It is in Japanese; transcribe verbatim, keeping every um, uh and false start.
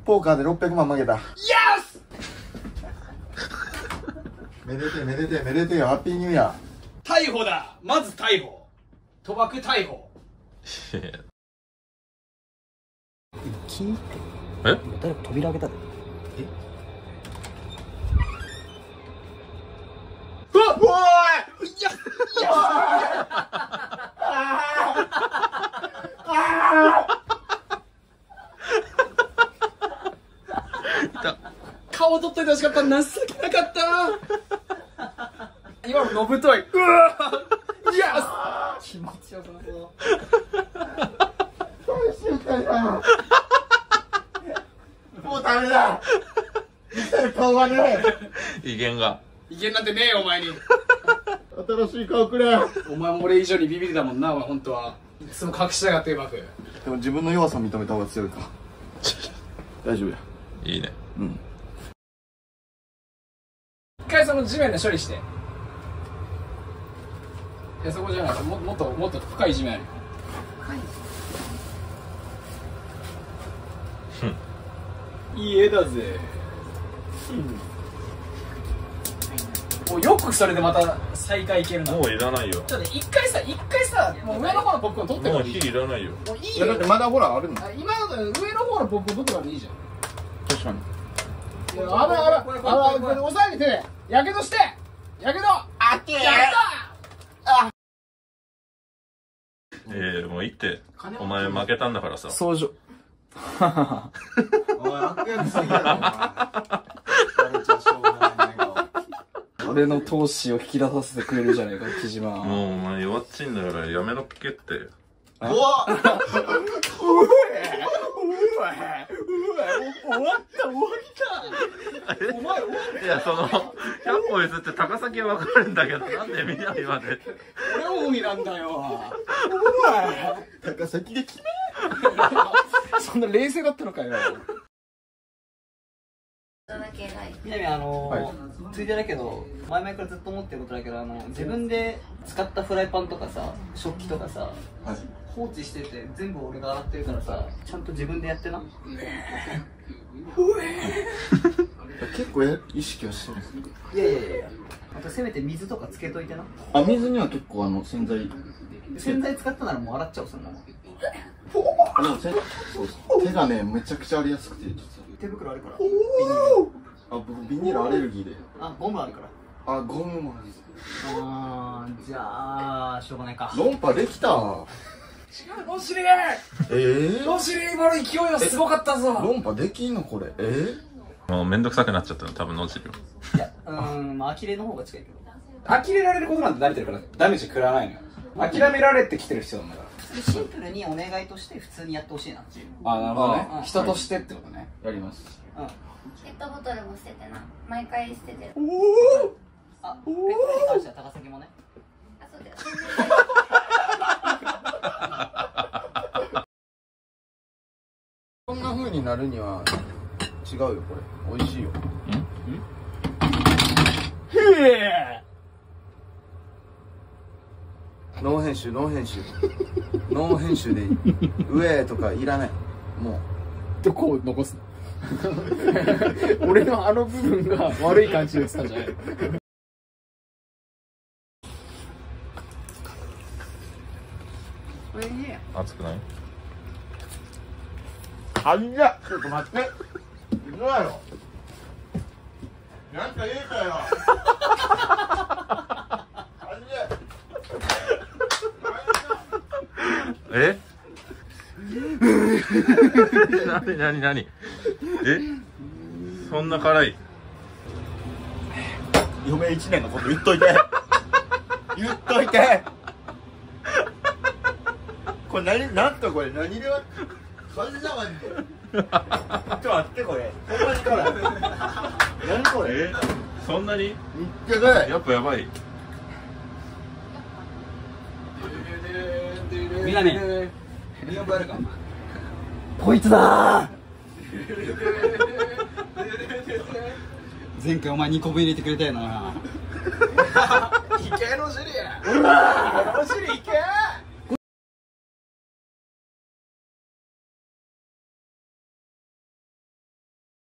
ポーカーでろっぴゃくまん負けた。イエスめでてめでてめでてよ、ハッピーニューイヤー。逮捕だ。まず逮捕。賭博逮捕。 キーってえ、 誰か扉開けたで。え、 うわっ、おい、いや、いや顔取っといてほしかった。情けなかった。今ののぶとい。うわー、イエス。気持ちよさそう。 もうダメだ。見せる顔がねえ。威厳が。 威厳なんてねえよ、お前に。 新しい顔くれ。 お前も俺以上にビビりだもんな、お前本当は。いつも隠しやがってうまく。 でも自分の弱さ認めた方が強いか。大丈夫や。 いいね。 うん。 一回その地面で処理して。いや、そこじゃない。ももっともっと深い地面あるよ。深いいい絵だぜ。もうよくそれでまた再開いけるな。 もういらないよ。 ちょっと一回さ、一回さ、もう上の方のポップコーン取ってもうからいい。 火いらないよ。 もういいいやだよ。 ってまだほらあるんだ。 今の上の方のポップコーン取ってからいいじゃん。 確かに。 いや、あばいあばい。あばい、これ押さえて手で。やけどして。やけど。あっけー。やった。 えー、もういいって。お前負けたんだからさ。 相乗。 おい、悪役すぎやろ、お前。 俺の闘志を引き出させてくれるじゃないか、木島。 もうお前弱っちいんだからやめろっけって。 うわっ、 うえうえ終わった終わったお前終わっいや、その、ひゃっぽ譲って高崎は分かるんだけど、なんで南まで。 た俺も海なんだよ。 高崎で決め。 そんな冷静だったのかよ。 南、あのー、ついでだけど前々からずっと思ってることだけど、あの自分で使ったフライパンとかさ、食器とかさ、 はい、 放置してて全部俺が洗ってるからさ、ちゃんと自分でやってな。 結構や意識はしてるんですか。 いやいやいや、あとせめて水とかつけといてな。 あ、水には結構あの洗剤。 洗剤使ったならもう洗っちゃおう、そんなの。 あ、でもせそうそう、手がねめちゃくちゃ荒れやすくて、実は手袋あるから。 あ、僕ビニールアレルギーで。 あ、ゴムあるから。 あ、ゴムもあるんです。 あー、じゃあしょうがないか。 論破できた。 違う、ロシリー。 ええロシリー、今の勢いはすごかったぞ。 論破できんのこれ。えもうめんどくさくなっちゃったの、多分脳汁。 いや、うーん、まあ呆れの方が近いけど。 呆れられることなんて慣れてるからダメージ食らわないのよ。諦められてきてる人なんだから。 シンプルにお願いとして普通にやってほしいなっていう。 あ、なるほどね。 あ人としてってことね。 やります。 うん。 ペットボトルも捨ててな。毎回捨ててる。 あ、ペットに関しては高崎もね。 あ、そうだよ。 こんな風になるには違うよ、これ美味しいよ。 へえ。 ノー編集、ノー編集。ノー編集でいい。上とかいらない。もう。 どこを残すの？俺のあの部分が悪い感じでしたんじゃないの？これね。 熱くない？ あんや、ちょっと待って。どうやろ。なんか言えたよ。 えなになになにえそんな辛い？ 余命一年のこと言っといて。言っといて。これ何、なんかこれ何では感じたまに。ちょっと待ってこれ。ほんまに辛い。何これ。 えそんなに？ めっちゃ辛い。 やっぱやばい。 南。 見覚えるか。 こいつだー。前回お前にこぶ入れてくれたよな。いけロシリー。ロシリーいけ。